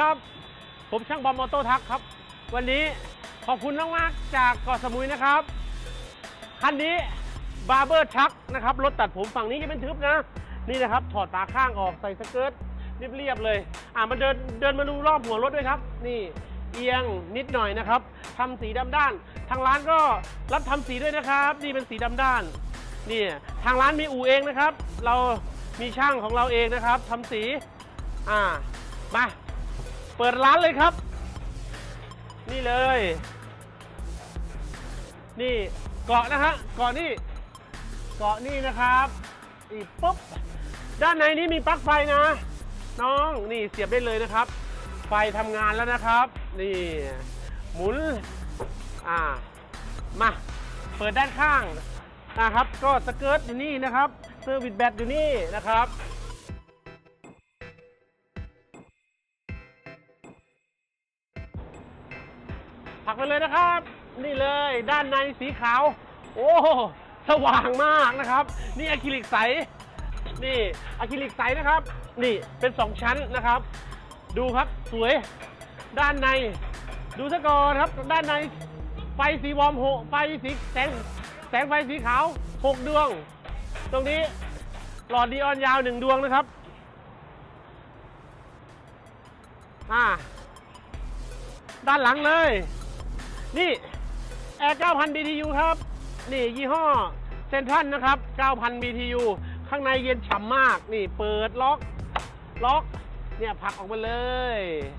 ครับผมช่างบอมออโต้ทักครับวันนี้ขอบคุณมากๆจากเกาะสมุยนะครับคันนี้บาร์เบอร์ทักนะครับรถตัดผมฝั่งนี้จะเป็นทึบนะนี่นะครับถอดตาข้างออกใส่สเกิร์ตเรียบๆเลยมาเดินมาดูรอบหัวรถด้วยครับนี่เอียงนิดหน่อยนะครับทำสีดำด้านทางร้านก็รับทำสีด้วยนะครับนี่เป็นสีดำด้านนี่ทางร้านมีอู่เองนะครับเรามีช่างของเราเองนะครับทำสีมาเปิดร้านเลยครับนี่เลยนี่เกาะนะฮะเกาะนี่นะครับอีกปุ๊บด้านในนี้มีปลั๊กไฟนะน้องนี่เสียบได้เลยนะครับไฟทำงานแล้วนะครับนี่หมุนมาเปิดด้านข้างนะครับก็สเกิร์ตอยู่นี่นะครับเซอร์วิสแบตอยู่นี่นะครับผักไปเลยนะครับนี่เลยด้านในสีขาวโอ้สว่างมากนะครับนี่อะคริลิกใสนี่อะคริลิกใสนะครับนี่เป็น2ชั้นนะครับดูครับสวยด้านในดูซะก่อนครับด้านในไฟสีวอร์ม6ไฟสีแสงไฟสีขาว6ดวงตรงนี้หลอดนีออนยาว1ดวงนะครับด้านหลังเลยนี่แอร์ 9,000 BTU ครับนี่ยี่ห้อเซนทรัลนะครับ 9,000 BTU ข้างในเย็นฉ่ำมากนี่เปิดล็อกเนี่ยผลักออกมาเลย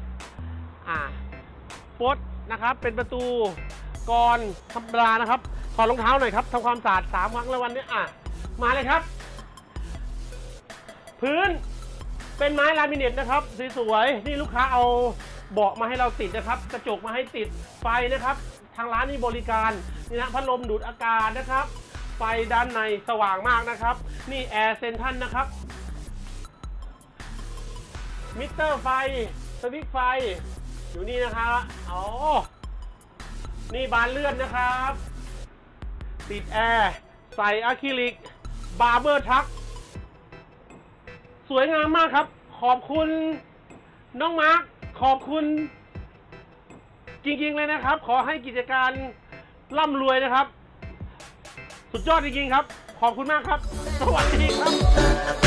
ปลดนะครับเป็นประตูก่อนธรรมดานะครับถอดรองเท้าหน่อยครับทำความสะอาด3 ครั้งแล้ววันนี้มาเลยครับพื้นเป็นไม้ลามิเนตนะครับสวยๆนี่ลูกค้าเอาเบาะมาให้เราติดนะครับกระจกมาให้ติดไฟนะครับทางร้านนี่บริการนี่นะพัดลมดูดอากาศนะครับไฟด้านในสว่างมากนะครับนี่แอร์เซนทรัลนะครับมิเตอร์ไฟสวิตช์ไฟอยู่นี่นะครับนี่บานเลื่อนนะครับติดแอร์ใส่อะคริลิกบาร์เบอร์ทักสวยงามมากครับขอบคุณน้องมาร์คขอบคุณจริงๆเลยนะครับขอให้กิจการร่ำรวยนะครับสุดยอดจริงๆครับขอบคุณมากครับสวัสดีครับ